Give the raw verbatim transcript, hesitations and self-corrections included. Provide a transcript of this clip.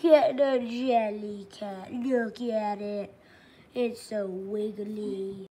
at the jelly cat. Look at it. It's so wiggly.